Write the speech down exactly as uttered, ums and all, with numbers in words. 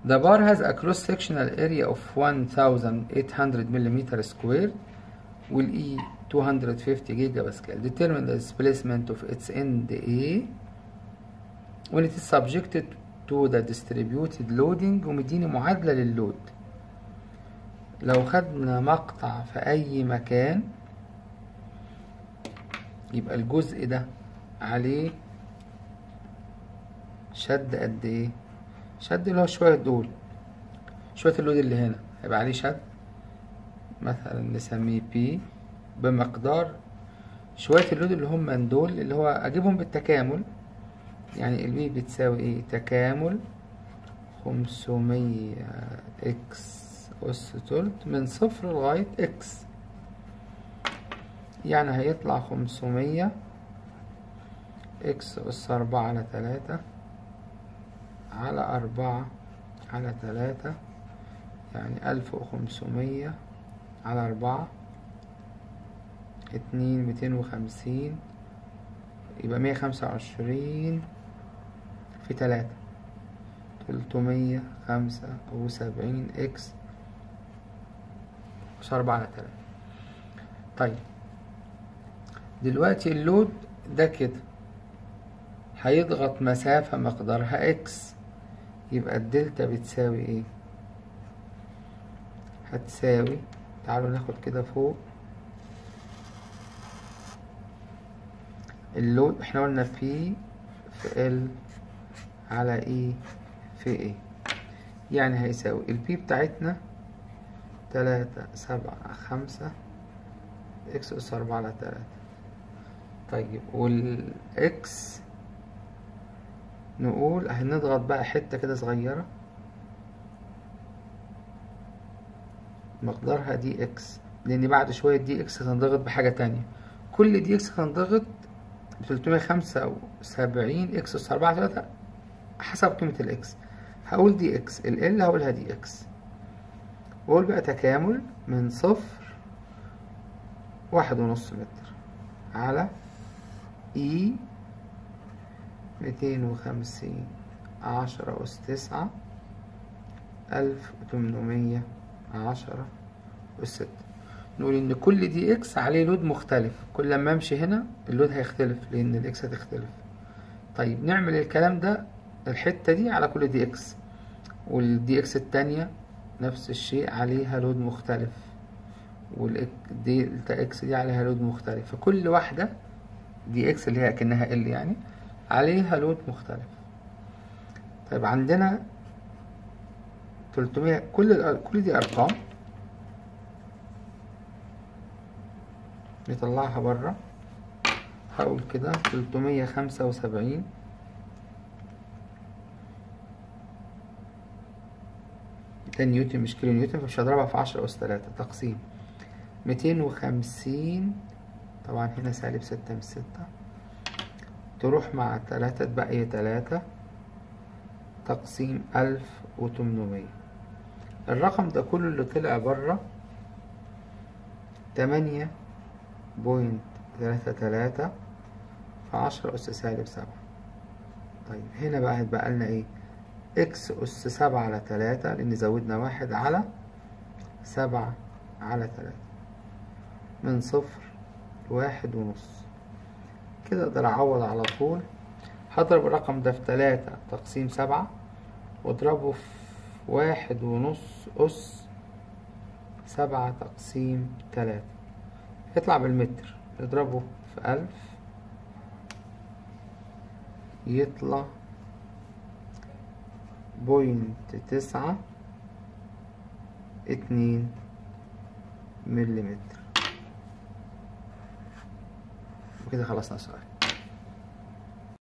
The bar has a cross sectional area of one thousand eight hundred millimeter square will E two hundred fifty gigapascal. Determine the displacement of its end A when it is subjected to the distributed loading. ومديني معادلة لللود. لو خدنا مقطع في أي مكان يبقى الجزء ده عليه شد قد ايه؟ شد اللي هو شوية دول، شوية اللود اللي هنا هيبقى عليه شد مثلا نسميه بي بمقدار شوية اللود اللي هم من دول اللي هو اجيبهم بالتكامل. يعني البي بتساوي ايه؟ تكامل خمسمية اكس اس تلت من صفر لغاية اكس، يعني هيطلع خمسمية اكس اس اربعة على تلاتة على أربعة على تلاتة، يعني ألف وخمسمية على أربعة اتنين ميتين وخمسين، يبقى مية خمسة وعشرين في تلاتة تلتمية خمسة وسبعين اكس مش أربعة على تلاتة. طيب دلوقتي اللود ده كده هيضغط مسافة مقدارها اكس، يبقى الدلتا بتساوي ايه؟ هتساوي، تعالوا ناخد كده فوق اللود، احنا قلنا في في ال على ايه في ايه، يعني هيساوي البي بتاعتنا تلاتة سبعة خمسة اكس اس اربعة على تلاتة. طيب والاكس نقول هنضغط بقى حتة كده صغيرة مقدارها دي اكس، لان بعد شوية دي اكس هتنضغط بحاجة تانية. كل دي اكس هتنضغط بتلتمية خمسة وسبعين اكس اس اربعة على تلاتة حسب قيمة الاكس. هقول دي اكس، ال ال هقولها دي اكس، واقول بقى تكامل من صفر واحد ونص متر على اي ميتين وخمسين عشرة أس تسعة ألف وتمنمية عشرة أس ستة. نقول إن كل دي إكس عليه لود مختلف، كل لما أمشي هنا اللود هيختلف لأن الإكس هتختلف. طيب نعمل الكلام ده الحتة دي على كل دي إكس، والدي إكس التانية نفس الشيء عليها لود مختلف، والدلتا إكس دي عليها لود مختلف، فكل واحدة دي إكس اللي هي أكنها ال يعني عليها لود مختلف. طيب عندنا تلتمية، كل كل دي ارقام نطلعها بره. هقول كده تلتمية خمسة وسبعين ده نيوتن مش كيلو نيوتن، فمش هضربها في عشرة أس تلاتة تقسيم ميتين وخمسين، طبعا هنا سالب ستة من ستة، تروح مع تلاتة تبقى تلاتة تقسيم ألف وتمنمية. الرقم ده كله اللي طلع بره تمانية بوينت تلاتة تلاتة في عشرة أس سالب سبعة. طيب هنا بقى هيتبقى لنا ايه؟ اكس أس سبعة على تلاتة، لأن زودنا واحد على سبعة على تلاتة من صفر لواحد ونص. كده اقدر اعوض على طول. هضرب الرقم ده في تلاتة تقسيم سبعة واضربه في واحد ونص أس سبعة تقسيم تلاتة، يطلع بالمتر. نضربه في ألف يطلع بوينت تسعة اتنين مليمتر. وكده خلصنا السؤال.